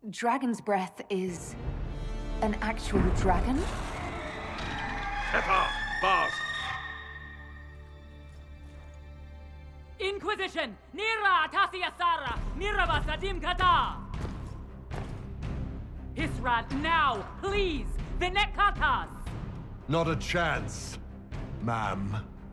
Dragon's breath is an actual dragon? Pepper! Bars! Inquisition! Nira Tasiasara! Mirava Sadim Kata! Hisrat, now! Please! Vinekatas! Not a chance, ma'am.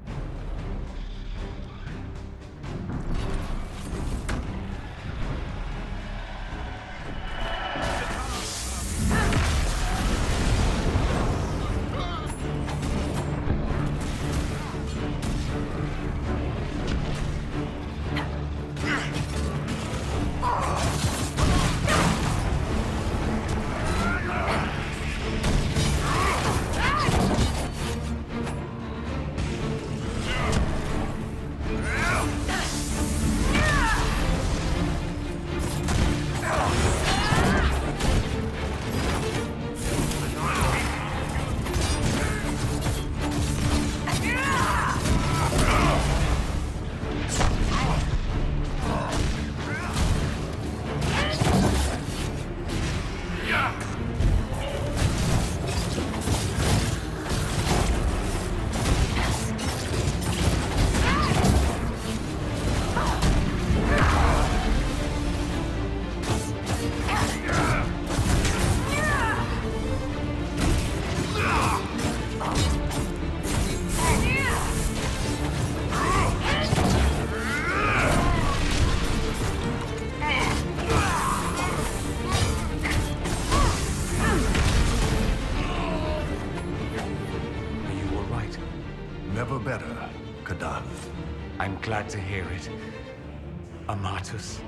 Never better, Kadan. I'm glad to hear it. Amatus.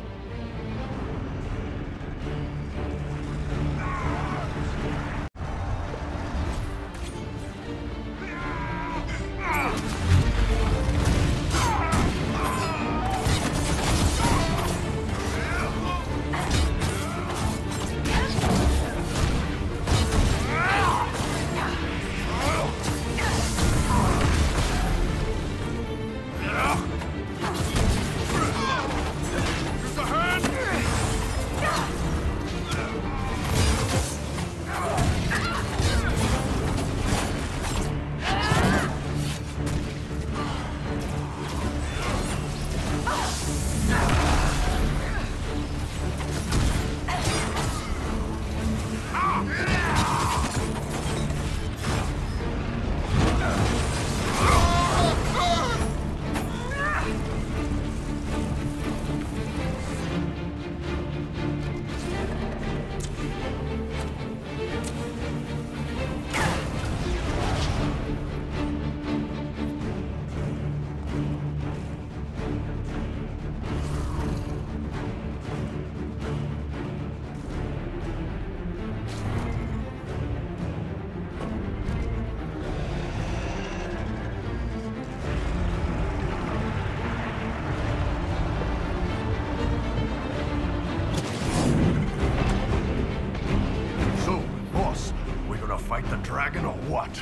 Fight the dragon or what?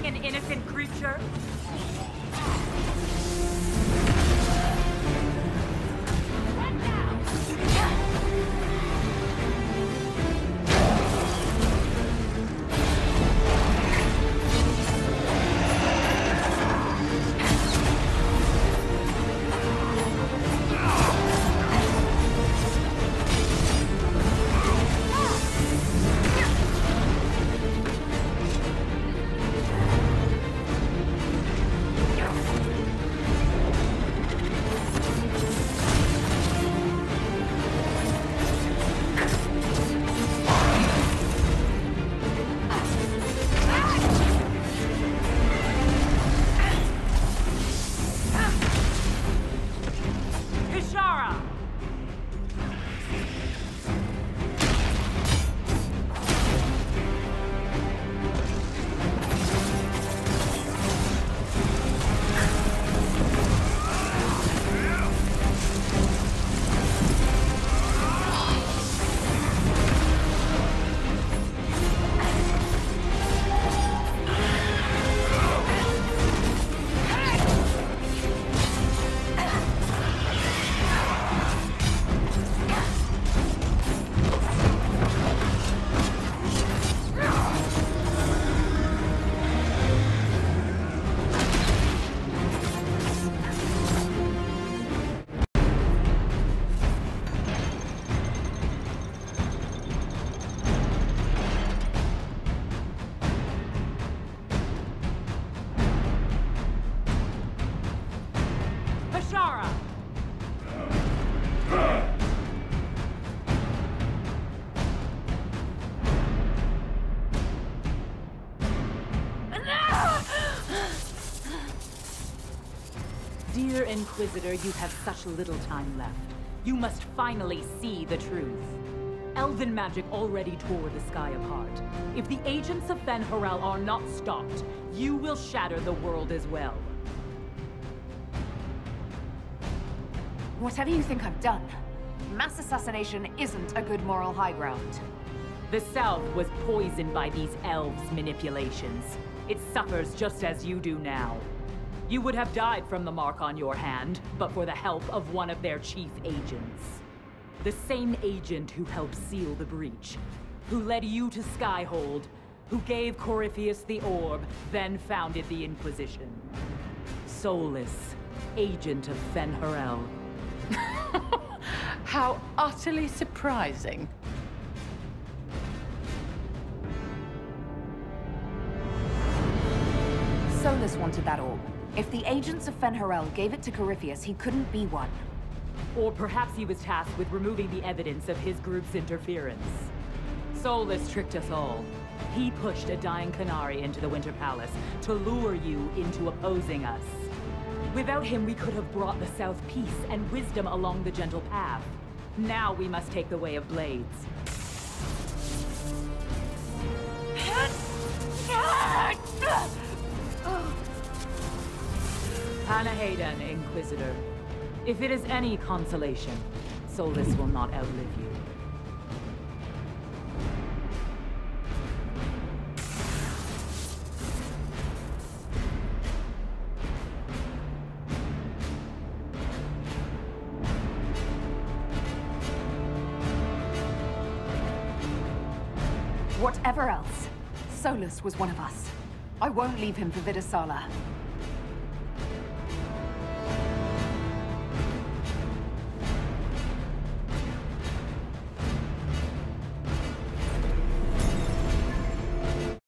an innocent creature? Dear Inquisitor, you have such little time left. You must finally see the truth. Elven magic already tore the sky apart. If the agents of Fen'Harel are not stopped, you will shatter the world as well. Whatever you think I've done, mass assassination isn't a good moral high ground. The South was poisoned by these elves' manipulations. It suffers just as you do now. You would have died from the mark on your hand, but for the help of one of their chief agents. The same agent who helped seal the breach, who led you to Skyhold, who gave Corypheus the orb, then founded the Inquisition. Solus, agent of Fen'Harel. How utterly surprising. Solus wanted that orb. If the agents of Fen'Harel gave it to Corypheus, he couldn't be one. Or perhaps he was tasked with removing the evidence of his group's interference. Solus tricked us all. He pushed a dying Qunari into the Winter Palace to lure you into opposing us. Without him, we could have brought the South peace and wisdom along the gentle path. Now we must take the way of blades. Panahayden, Inquisitor. If it is any consolation, Solus will not outlive you. Whatever else, Solus was one of us. I won't leave him for Viddasala.